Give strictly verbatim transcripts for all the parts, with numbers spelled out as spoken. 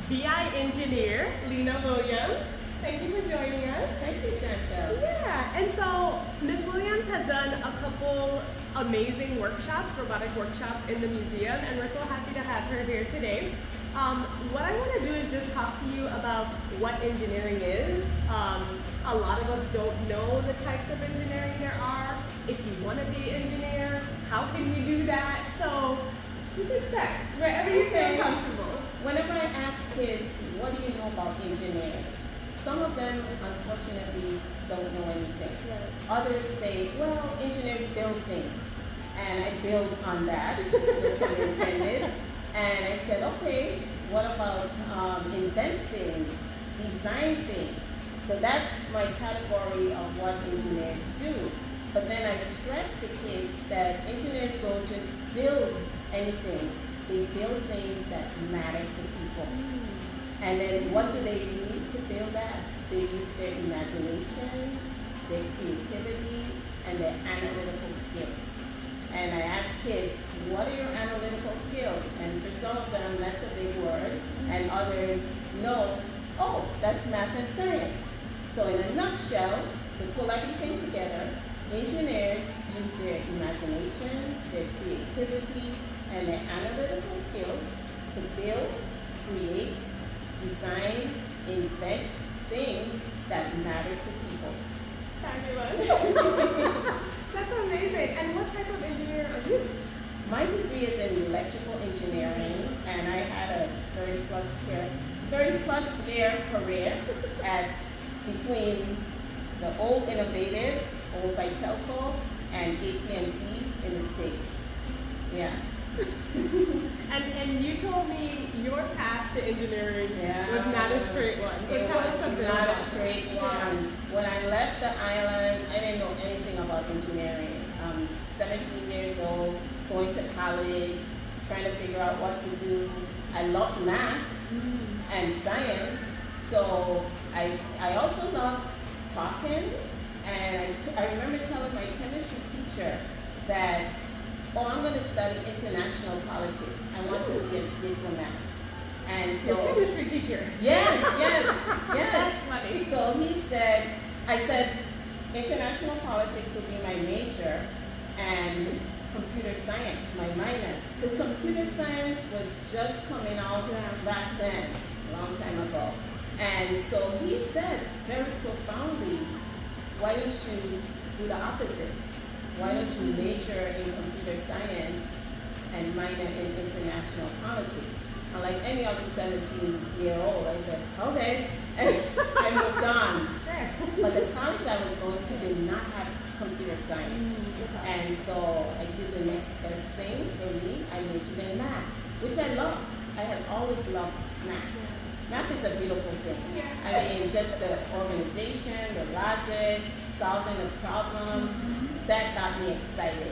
V I engineer, Lena Williams. Thank you for joining us. Thank you, Chantel. Yeah, and so Miz Williams has done a couple amazing workshops, robotic workshops in the museum, and we're so happy to have her here today. Um, what I want to do is just talk to you about what engineering is. Um, a lot of us don't know the types of engineering there are. If you want to be an engineer, how can you do that? So you can start wherever you Okay. feel comfortable. Whenever I ask kids, what do you know about engineers? Some of them, unfortunately, don't know anything. Right. Others say, well, engineers build things. And I build on that, no pun intended. And I said, okay, what about um, invent things, design things? So that's my category of what engineers do. But then I stress to kids that engineers don't just build anything. They build things that matter to people. And then what do they use to build that? They use their imagination, their creativity, and their analytical skills. And I ask kids, what are your analytical skills? And for some of them, that's a big word. And others know, oh, that's math and science. So in a nutshell, to pull everything together, engineers use their imagination, their creativity, and their analytical skills to build, create, design, invent things that matter to people. Fabulous. That's amazing. And what type of engineer are you? My degree is in electrical engineering, and I had a thirty plus year, thirty plus year career at between the old Innovative, owned by Telco, and A T and T in the States. Yeah. and and you told me your path to engineering Yeah. was not a straight one. So it tell was us something not about a straight that. one. Yeah. When I left the island, I didn't know anything about engineering. Um, seventeen years old, going to college, trying to figure out what to do. I loved math Mm. and science, so I I also loved talking. And I, t I remember telling my chemistry teacher that, oh, I'm going to study international politics. I want to be a diplomat. And so, Your chemistry teacher. yes, yes, yes. That's funny. So he said, I said, international politics would be my major and computer science, my minor. Because computer science was just coming out Yeah. back then, a long time ago. And so he said, very profoundly, why don't you do the opposite? Why don't you major in computer science and minor in international politics? And like any other seventeen year old, I said, okay, and I moved on. Sure. But the college I was going to did not have computer science. Mm, okay. And so I did the next best thing for me. I majored in math, which I love. I had always loved math. Math is a beautiful thing. Yeah. I mean, just the organization, the logic, solving a problem, Mm-hmm. that got me excited.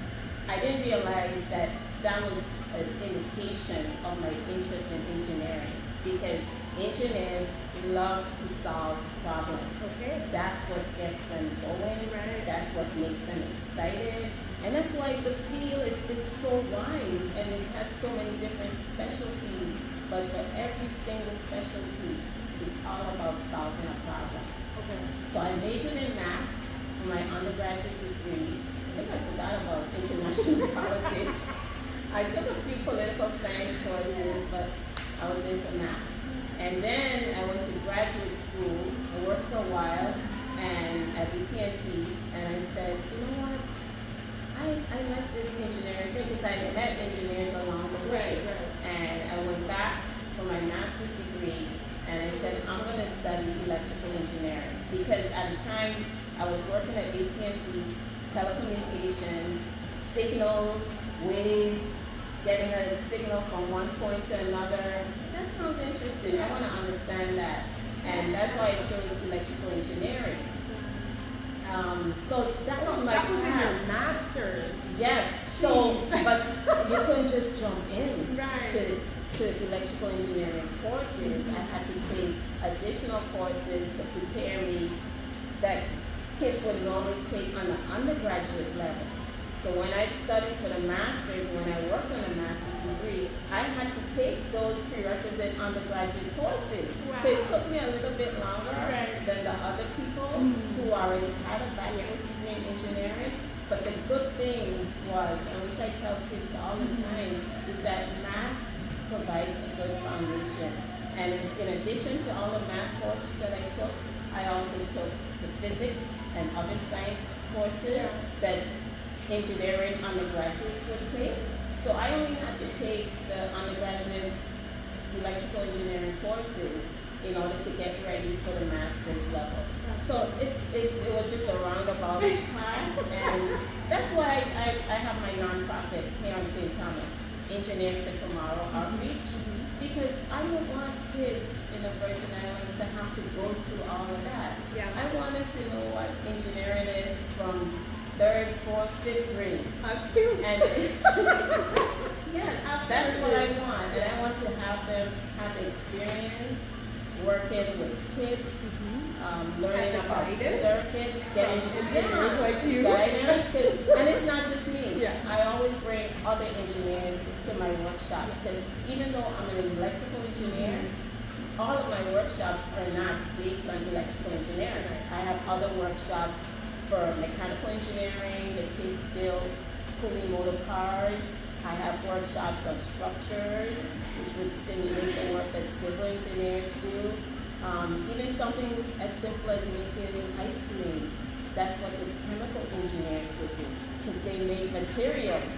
I didn't realize that that was an indication of my interest in engineering, because engineers love to solve problems. Okay. That's what gets them going, Right. that's what makes them excited. And that's why the field is, is so wide and it has so many different specialties. But for every single specialty, it's all about solving a problem. Okay. So I majored in math for my undergraduate degree. I think I forgot about international politics. I took a few political science courses, but I was into math. And then I went to graduate school. I worked for a while and at A T and T, and I said, you know what? I, I like this engineering thing because I met engineers along the way. Right, right. And I went back for my master's degree, and I said, I'm going to study electrical engineering. Because at the time, I was working at A T and T, telecommunications, signals, waves, getting a signal from one point to another. That sounds interesting. I want to understand that. And that's why I chose electrical engineering. Um, so that was my That was in path. your master's. Yes. So, but you couldn't just jump in Right. to, to electrical engineering courses. I had to take additional courses to prepare me that kids would normally take on the undergraduate level. So when I studied for the master's, when I worked on a master's degree, I had to take those prerequisite undergraduate courses. Wow. So it took me a little bit longer right. than the other people mm-hmm. who already had a bachelor's degree in engineering. But the good thing was, and which I tell kids all the time, is that math provides a good foundation. And in, in addition to all the math courses that I took, I also took the physics and other science courses that engineering undergraduates would take. So I only had to take the undergraduate electrical engineering courses in order to get ready for the master's level. So it's, it's it was just a roundabout path, and that's why I, I, I have my nonprofit here in Saint Thomas, Engineers for Tomorrow Outreach, because I don't want kids in the Virgin Islands to have to go through all of that. Yeah. I want them to know what engineering is from third, fourth, fifth grade. Us too. And yes, that's what I want. And I want to have them have the experience working with kids, mm-hmm. um, learning about guidance. circuits, getting yeah, like you. guidance. And it's not just me. Yeah. I always bring other engineers to my workshops, because even though I'm an electrical engineer, all of my workshops are not based on electrical engineering. I have other workshops for mechanical engineering. The kids build pulling motor cars. I have workshops on structures, which would simulate the work that civil engineers do. Um, even something as simple as making ice cream. That's what the chemical engineers would do, because they make materials.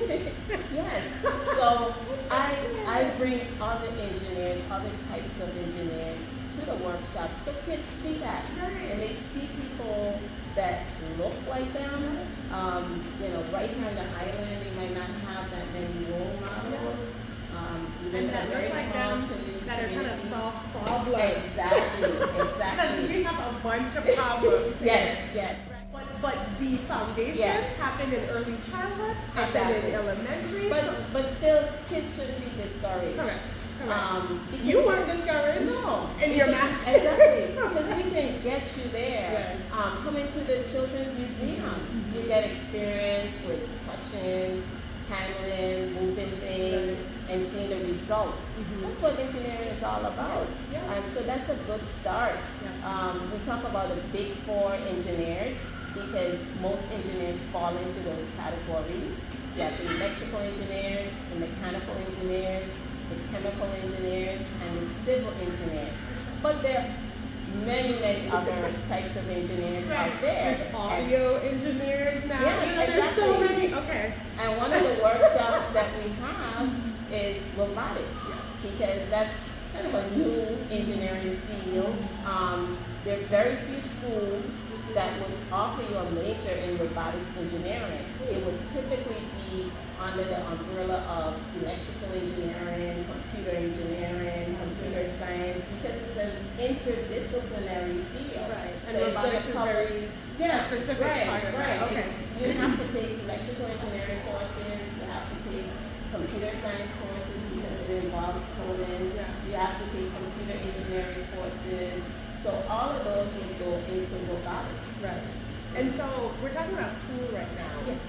Yes. So I, I bring other engineers, other types of engineers to the workshops, so kids see that. And they see people that look like them. Um, you know, right here on the island, they might not have that many role models. Um, and that look like them, that are trying to solve problems. Exactly, exactly. Because we have a bunch of problems. Yes, yes. But, but the foundations yes. happen in early childhood, happen exactly. in elementary. But, so but still, kids shouldn't be discouraged. Correct. Correct. Um, you weren't discouraged? No. In your math. Exactly. Because we can get you there. Yes. Um, come into the Children's Museum. Mm-hmm. You get experience with touching, handling, moving things, and seeing the results. Mm-hmm. That's what engineering is all about. Yeah. And so that's a good start. Yeah. Um, we talk about the big four engineers, because most engineers fall into those categories. You have the electrical engineers, the mechanical engineers, the chemical engineers, and the civil engineers. But there are many, many other types of engineers right. out there. There's audio and, engineers now. Yes, you know, exactly. There's so many. Okay. And one of the workshops that we have is robotics, because that's kind of a new engineering field. Um, there are very few schools that would offer you a major in robotics engineering. It would typically be under the umbrella of electrical engineering, computer engineering, computer science, because it's an interdisciplinary field. Right. And so robotics it's going to cover, yeah, specific right, part of right. Okay. You have to take electrical engineering courses. You have to take computer science courses because it involves coding. Yeah. You have to take computer engineering courses. So all of those would go into robotics. Right. And so we're talking about school right now. Yeah.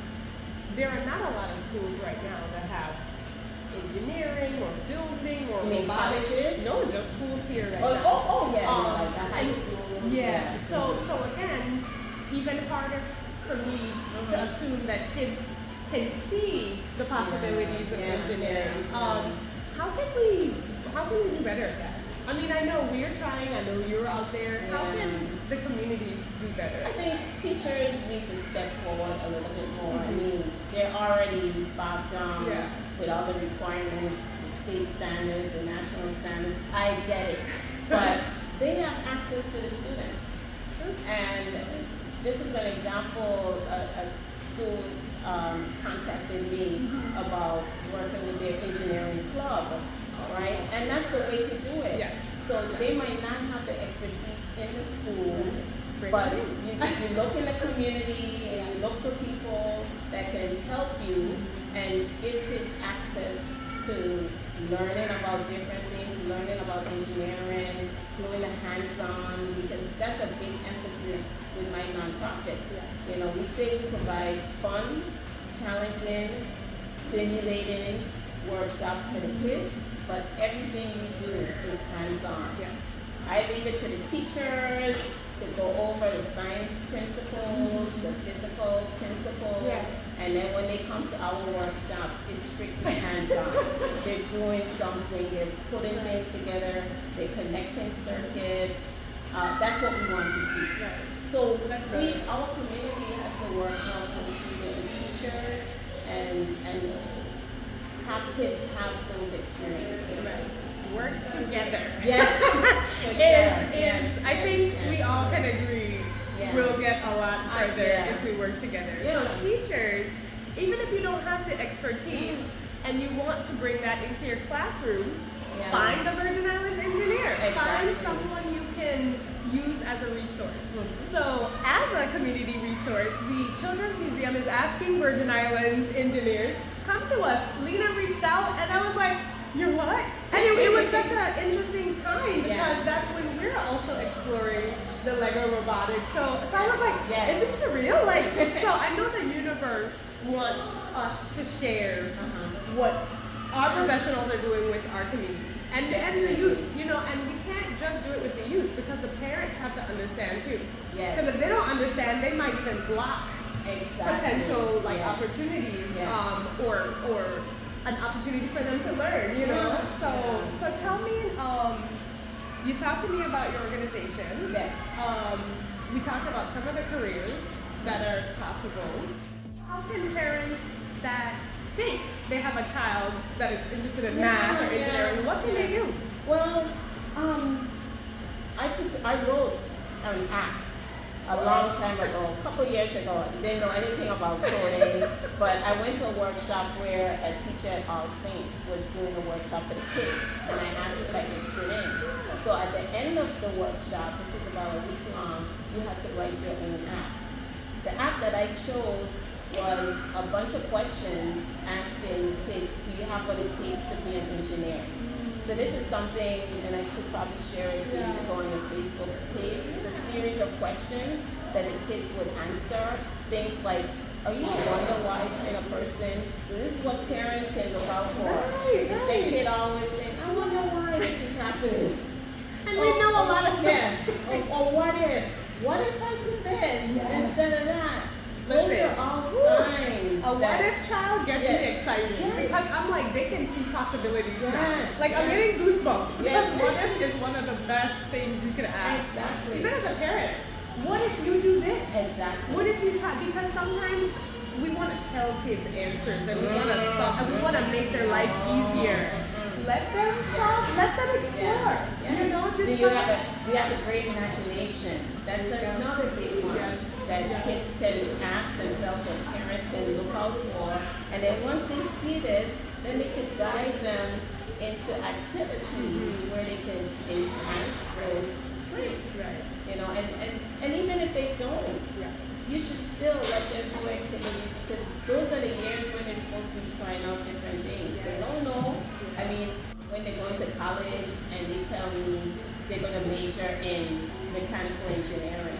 There are not a lot of schools right now that have engineering or building or You mean robotics. colleges? No, just schools here right Oh, now. oh, oh yeah, Um, like the high schools. Yeah. Yeah. So so again, even harder for me Mm-hmm. to assume that kids can see the possibilities Yeah, of yeah, engineering. yeah, Um, yeah. how can we how can we do better at that? I mean, I know we're trying. I know you're out there. How Yeah. can the community do better? I think teachers need to step forward a little bit more. Mm-hmm. I mean, they're already bogged down Yeah. with all the requirements, the state standards, the national standards. I get it. But they have access to the students. And just as an example, a, a school um, contacted me mm-hmm. about working with their engineering club, right? And that's the way to do it. Yes. So yes. they might not have the expertise in the school, Bring but it you, you look in the community and you look for people that can help you and give kids access to learning about different things, learning about engineering, doing the hands-on, because that's a big emphasis with my nonprofit. Yeah. You know, we say we provide fun, challenging, stimulating workshops for the kids, but everything we do is hands-on. Yes. I leave it to the teachers to go over the science principles, mm-hmm. the physical principles, yeah. and then when they come to our workshops, it's strictly hands-on. They're doing something, they're putting things together, they're connecting circuits. Uh, that's what we want to see. Right. So we, our community has to work on with the teachers and and have kids have those experiences. Right. Work together. Yes. is, sure. is, yes. I think yes. we all can agree yeah. we'll get a lot further uh, yeah. if we work together. Yeah. So teachers, even if you don't have the expertise mm. and you want to bring that into your classroom, yeah. find a Virgin Islands engineer. Exactly. Find someone you can use as a resource. Mm-hmm. So as a community resource, the Children's Museum is asking Virgin Islands engineers, come to us. Lena reached out and I was like, you're what? And it, it was such an interesting time because yeah. that's when we're also exploring the Lego robotics. So, so I was like, yes. is this for real? Like, so I know the universe wants us to share uh-huh. what our professionals are doing with our community. And, and the youth, you know, and we can't just do it with the youth because the parents have to understand too. Yes. Because if they don't understand, they might even block exactly. potential like yes. opportunities yes. Um, or or an opportunity for them to learn, you know. Yeah. So yeah. so tell me, um, you talked to me about your organization. Yes. Um, we talked about some of the careers that are possible. How can parents that think they have a child that is interested in math or engineering, yeah. what can yeah. they do? Well, um, I could, I wrote an app a long time ago, a couple years ago. I didn't know anything about coding, but I went to a workshop where a teacher at All Saints was doing a workshop for the kids, and I asked if I could sit in. So at the end of the workshop, which was about a week long, you had to write your own app. The app that I chose was a bunch of questions asking kids, do you have what it takes to be an engineer? Mm. So this is something, and I could probably share it for yeah. you to go on your Facebook page. It's a series of questions that the kids would answer. Things like, are you a wonder why kind of person? So this is what parents can look out for. Right, it's right. a kid always saying, I wonder why this is happening. And we know a lot of yeah. or, or what if? What if I do this? Yes. Instead of that. Listen, those are all signs. A what if child gets yes. me excited yes. because I'm like, they can see possibilities. Yes. Now. Like yes. I'm getting goosebumps because yes. what if is one of the best things you can ask. Exactly. Even as a parent, what if you do this? Exactly. What if you try? Because sometimes we want to tell kids answers and we want to solve, and we want to make their life easier. Let them solve. Let them explore. Yeah. Yeah. You know, do you have a do you have a great imagination? That's another big one yes. that yes. kids can ask themselves or parents can look out for. And then once they see this, then they can guide them into activities mm-hmm. where they can enhance those traits. Right. You know, and, and, and even if they don't, yeah. you should still let them do activities because those are the years when they're supposed to be trying out different things. Yes. They don't know. I mean, when they go into college and they tell me they're going to major in mechanical engineering.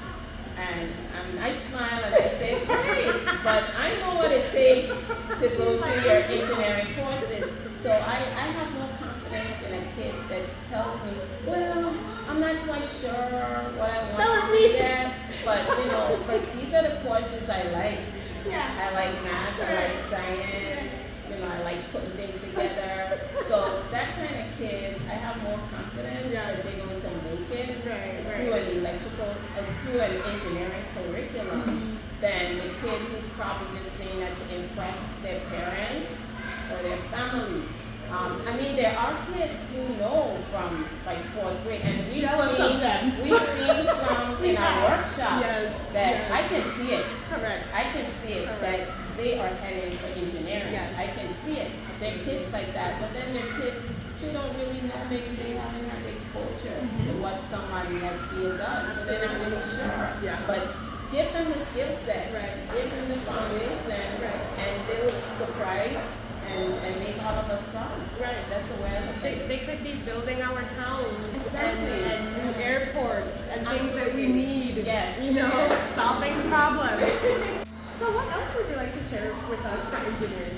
And um, I smile and I say, great, but I know what it takes to go through your engineering courses. So I, I have no confidence in a kid that tells me, well, I'm not quite sure what I want to do yet, but you know, but these are the courses I like. Yeah. I like math, I like science, you know, I like putting things together. So that kind of kid, I have more confidence yeah. that they're going to make it right, right. through an electrical, uh, through an engineering curriculum mm-hmm. than the kid who's probably just saying that to impress their parents or their family. Um, I mean, there are kids who know from like fourth grade, and we've Jealous seen, of them. we've seen some in our workshops yes, that yes. I can see it. Correct. I can see it Correct. that they are heading for engineering. Yes. I can see it. They're kids like that, but then they're kids who don't really know. Maybe they haven't had the exposure mm-hmm. to what somebody in that field does, so they're not really sure. Yeah. But give them the skill set, right. give them the foundation, right. and they'll surprise and, and make all of us proud. Right. That's the way I look at they, it. they could be building our towns Exactly. and, and new airports and things that we Absolutely. need. Yes. You know, Yes. solving problems. So what else would you like to share with us for engineering?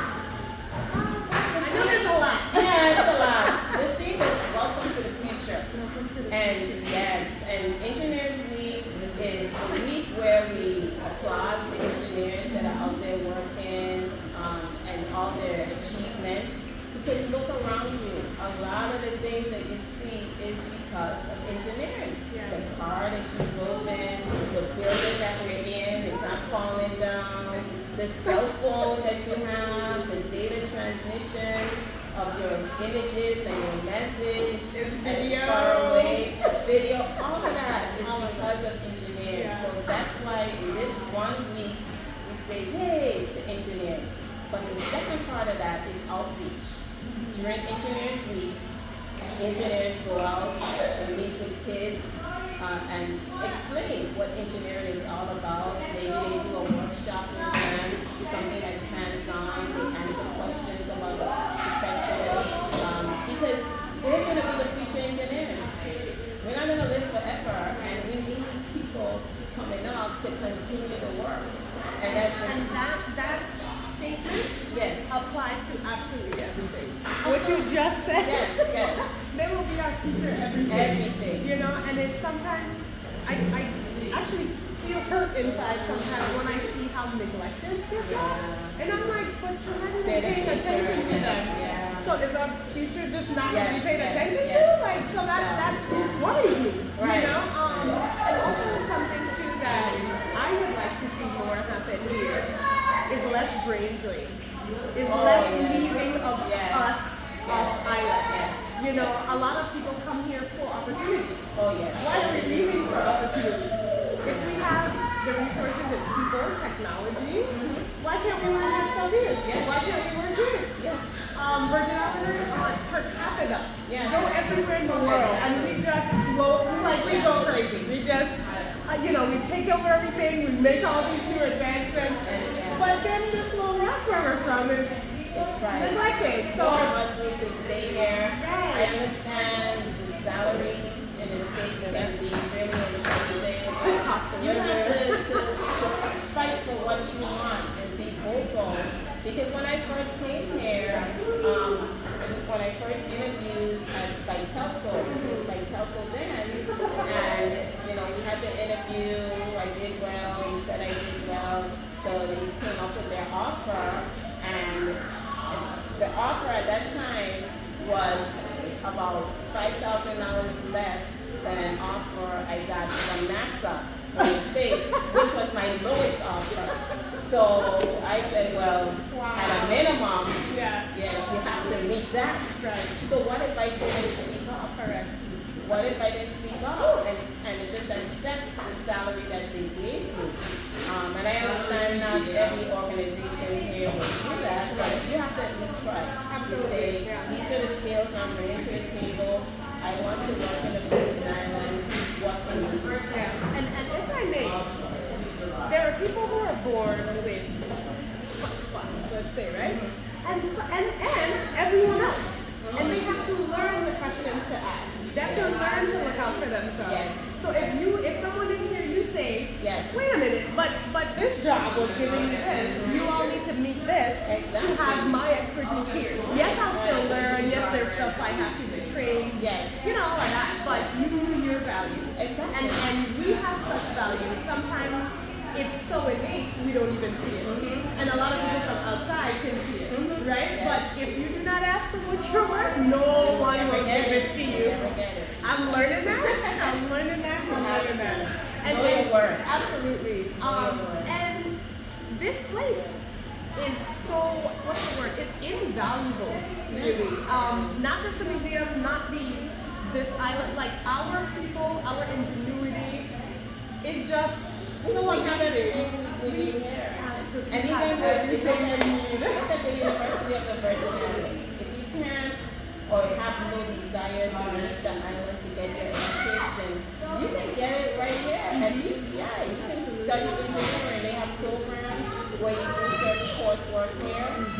I know there's a lot. Yeah, it's a lot. The thing is, welcome to the future. Welcome to the And future. yes, and Engineers Week is the week where we applaud the engineers that are out there working um, and all their achievements. Because look around you, a lot of the things that you see is because of engineers. Yeah. The car that you drove in, the building that we're in is not falling down, the cell phone that you have, the data transmission of your images and your message, It's and video. far away, video, all of that is All of because of engineers. Yeah. So that's why this one week we say yay to engineers. But the second part of that is outreach. During Engineers Week, engineers go out and meet with kids uh, and explain what engineering is all about. Maybe they do a workshop with them, something that's hands-on. They answer questions about the profession um, because they're going to be the future engineers. We're not going to live forever, and we need people coming up to continue the work. And that's the, And that that statement yes, applies to absolutely everything. What you just said. yes, yes, They will be our future everything. everything. You know, and it's sometimes I, I actually feel hurt inside sometimes when I see how neglected kids are. And I'm like, but you're not even They're the paying future, attention to yeah, them. yeah. So is our future just not Yes, going to be paid yes, attention yes. to? Like, so that, Yeah, that yeah. worries me. Right. You know? Um, and also something too that I would like to see more happen here is less brain drain. Is Oh, less yes. leaving of Yes. us off island. Yes. You know, a lot of people come here for opportunities. Oh, yes. Why are we leaving for opportunities? If we have the resources and people, technology, why can't we learn that stuff here? Yes. Why can't we work here? Yes. Um, Virgin Islanders are per capita. Yes. Go everywhere in the world, and we just go like we go crazy. We just, uh, you know, we take over everything. We make all these new advancements, Yeah. but then this little rock where we're from is That's right. neglected. So. More of us need to stay here. Right. I understand the salaries in the States can be really enticing. But you have to, to, to fight for what you want and be vocal. Because when I first came here, um, when I first interviewed at, by Telco, it was by Telco then, and you know, we had the interview, I did well, they said I did well, so they came up with their offer, and the offer at that time was about five thousand dollars less than an offer I got from NASA in the States, which was my lowest offer. So I said, well, Wow. at a minimum, Yeah. yeah, you have to meet that. Right. So what if I didn't speak up? Correct. What if I didn't speak up and, and just accept the salary that they gave me? Um, and I understand not every organization here will do that, but you have to at least try. You say, Absolutely, yeah. these are the skills I'm bringing to the table. I want to work in the Virgin Islands. What can you do? Yeah. And, and if I may, there are people who are born with spots, let's say, right? And, so, and and everyone else. And they have to learn the questions to ask. They have to learn to look out for themselves. Yes. So if you, if someone in here, you say, Yes. wait a minute, but but this job was giving me this. You all need to meet this Exactly. to have my expertise here. Yes, I'll still learn. Yes, there's stuff I have to be trained. Yes. You know, all of that. But you knew your value. Exactly. And and we have such value. Sometimes it's so innate we don't even see it. Mhm. And a lot of people from outside can see it, Mhm. right? Yes. But if you do not ask for what you're worth, no one Never will get give it to You you. never get it. I'm learning that. I'm learning that. I'm learning that. And Know your worth. Absolutely. Know your Um, worth. and this place is so, what's the word? It's invaluable, really. Um, not just the museum, not the this island. Like our people, our ingenuity is just so We have amazing. everything we need here. Absolutely. And We have even with, you everything look at, we need. look at the University of the Virgin Islands. If you can't or have no desire to leave the island to get your education, you can get it right here at B P I. You can study engineering. They have programs where you do certain coursework here.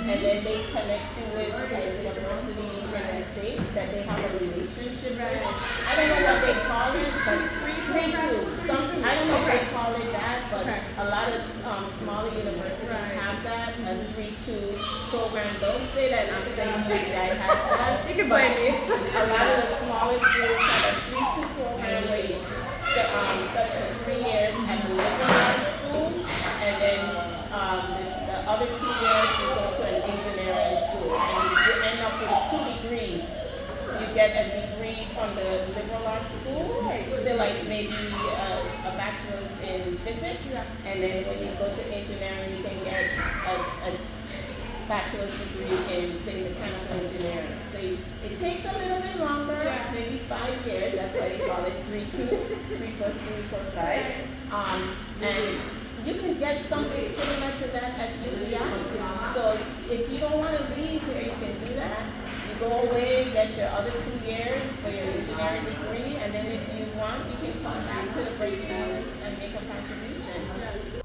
and then they connect you with a university in the States that they have a relationship with. I don't know what they call it, but three two. Some, I don't know if they call it that, but a lot of um, smaller universities have that, a three two program. Don't say that I'm saying you guys has that. You can blame me. A lot of the smaller schools have a three two program where you um, study for three years at a liberal arts school, and then um, this, the other two years you go to an engineering school, and you, you end up with two degrees. You get a degree from the liberal arts school, so like maybe a, a bachelor's in physics, and then when you go to engineering, you can get a, a bachelor's degree in, say, mechanical engineering. So you, it takes a little bit longer, yeah. maybe five years. That's why they call it three two, three plus three plus five. Um, and you can get something similar to that at U V I. So if you don't want to leave here, you can do that. You go away, get your other two years for your engineering degree, and then if you want, you can come back to the Virgin Islands and make a contribution.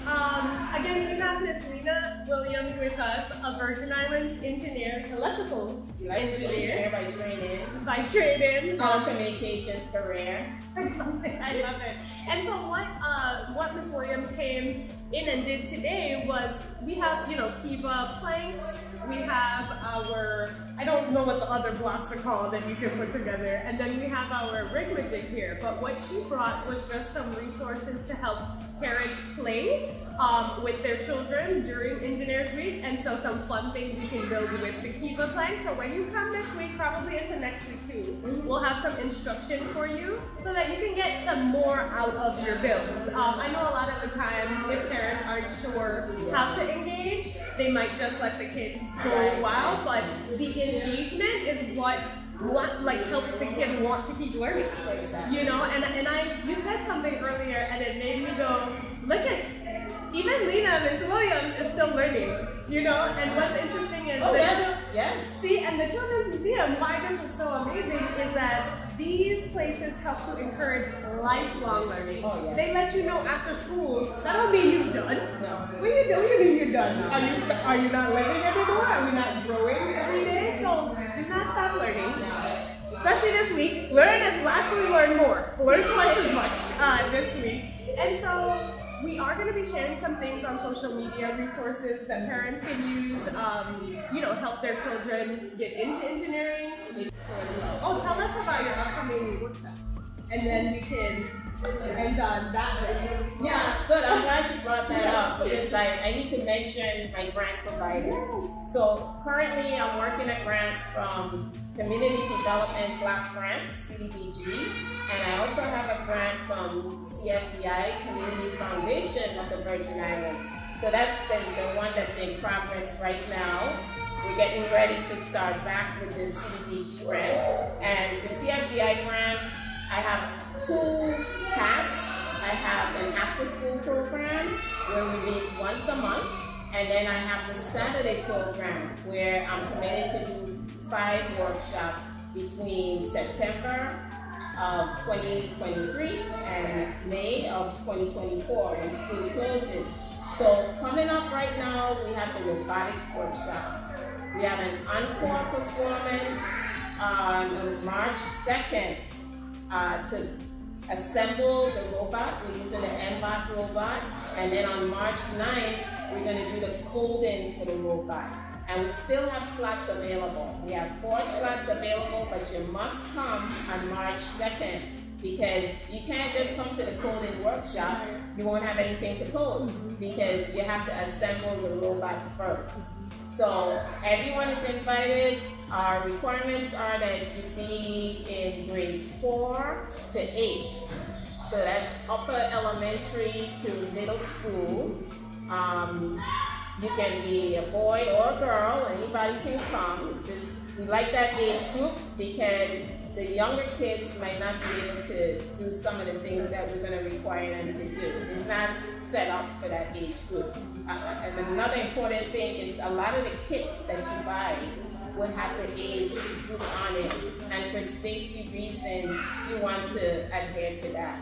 Um, again, we have Miss Lena Williams with us, a Virgin Islands engineer, electrical Electrical engineer by training. By training. Telecommunications career. I love it. I love it. And so what uh, what Miss Williams came in and did today was we have, you know, Kiva planks. We have our, I don't know what the other blocks are called that you can put together. And then we have our rigmajig here. But what she brought was just some resources to help parents play um, with their children during Engineers Week, and so some fun things you can build with the Kiva plank. So when you come this week, probably into next week too, we'll have some instruction for you so that you can get some more out of your builds. Um, I know a lot of the time if parents aren't sure how to engage, they might just let the kids go wild, but the engagement is what what like helps the kid want to keep learning, you know. And and I you said something earlier and it made me go, look at even Lena, Miss Williams is still learning, you know. And what's interesting is oh, the, yes, yes. see, and the Children's Museum, why this is so amazing is that these places help to encourage lifelong learning. Oh, yes. They let you know after school, that don't mean you're done. No. What do you do? What do you mean you're done? No. Are you are you not learning anymore? Are we not growing every day? So do not stop learning. No. Especially this week. Learn is we'll actually learn more. Learn twice as much uh, this week. And so we are going to be sharing some things on social media, resources that parents can use, um, you know, help their children get into engineering. Oh, tell us about your upcoming workshop, and then we can end on that way. Yeah, good. I'm glad you brought that up because I, I need to mention my grant providers. So currently I'm working a grant from Community Development Block Grant, C D B G, and I also have a grant from C F B I, Community Foundation of the Virgin Islands. So that's the, the one that's in progress right now. We're getting ready to start back with the C D B G grant. And the C F B I grant, I have two paths. I have an after-school program where we meet once a month, and then I have the Saturday program where I'm committed to do five workshops between September of twenty twenty-three and May of twenty twenty-four when school closes. So coming up right now, we have the robotics workshop. We have an encore performance on March second uh, to assemble the robot. We're using the M bot robot. And then on March ninth, we're going to do the coding for the robot. And we still have slots available. We have four slots available, but you must come on March second because you can't just come to the coding workshop. You won't have anything to code because you have to assemble the robot first. So everyone is invited. Our requirements are that you be in grades four to eight. So that's upper elementary to middle school. Um, you can be a boy or a girl, anybody can come. Just we like that age group because the younger kids might not be able to do some of the things that we're going to require them to do. It's not set up for that age group. Uh, and another important thing is a lot of the kits that you buy would have the age group on it. And for safety reasons, you want to adhere to that.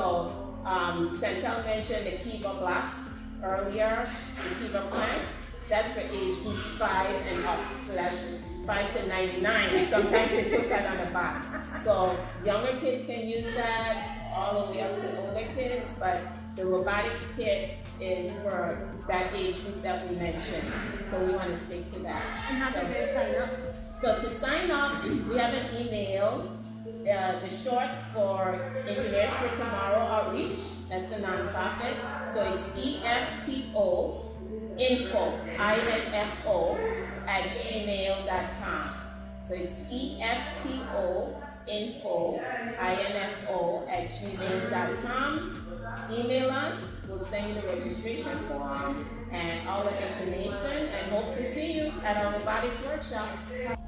So um, Chantel mentioned the Kiva blocks earlier, the Kiva plants. that's for age group five and up. So that's five to ninety-nine. Sometimes they put that on the box. So younger kids can use that, all the way up to older kids, but the robotics kit is for that age group that we mentioned. So we want to stick to that. And how do so, you guys sign up? So to sign up, we have an email. Uh, the short for Engineers for Tomorrow Outreach, that's the nonprofit. So it's E F T O info, I N F O, at gmail dot com. So it's E F T O info, I N F O, at gmail dot com. Email us, we'll send you the registration form and all the information, and hope to see you at our robotics workshop.